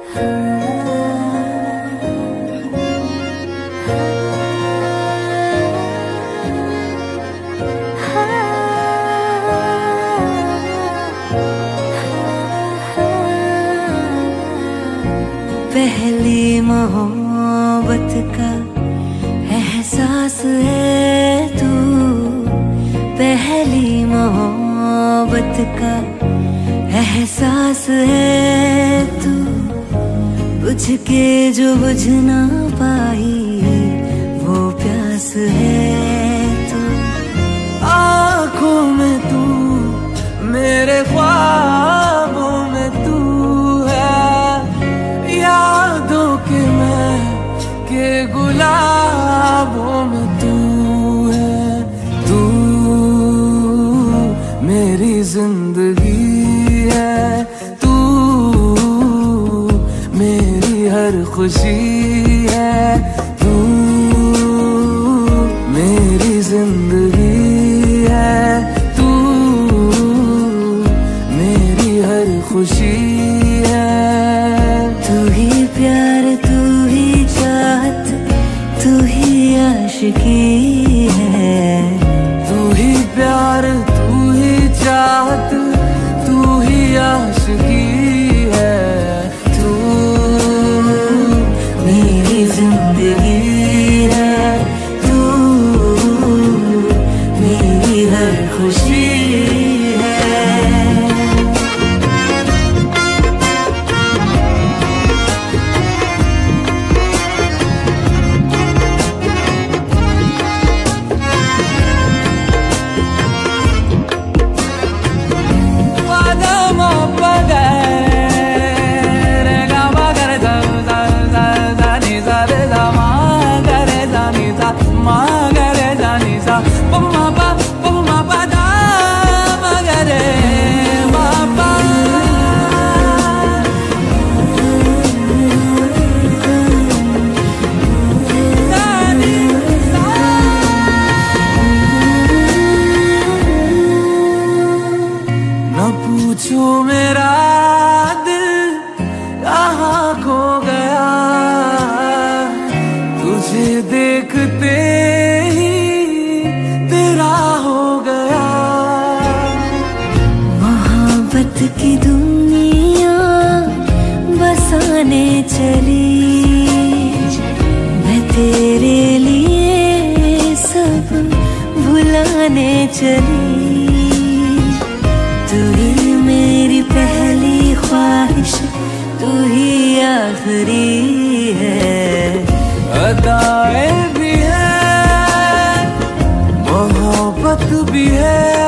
पहली मोहब्बत का एहसास है तू, पहली मोहब्बत का एहसास है तू, बुझ के जो बुझ ना पाई वो प्यास है तू। आँखों में तू, मेरे ख्वाबों में तू है, यादों के मैं के गुलाबों में तू है। तू मेरी जिंदगी है, तू मेरी हर खुशी है, तू मेरी जिंदगी है, तू मेरी हर खुशी है। तू ही प्यार, तू ही चाहत, तू ही आशिकी है। तू ही प्यार, तू ही चाहत, तू ही आशिकी है। तू मेरी जिंदगी है, तू मेरी हर खुशी है। न पूछो मेरा दिल कहाँ खो गया, तुझे देखते ही तेरा हो गया। मोहब्बत की दुनिया बसाने चली, मैं तेरे लिए सब भुलाने चली। तू ही मेरी पहली ख्वाहिश, तू ही आखिरी है। अदाएं भी है, मोहब्बत भी है,